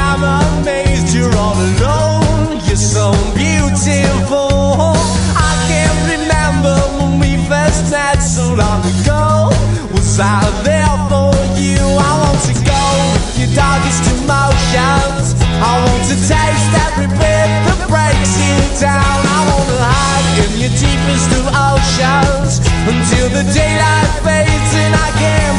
I'm amazed you're all alone. You're so beautiful. I can't remember when we first met so long ago. Was I there for you? I want to go with your darkest emotions. I want to taste every bit that breaks you down. I want to hide in your deepest of oceans until the daylight fades and I can't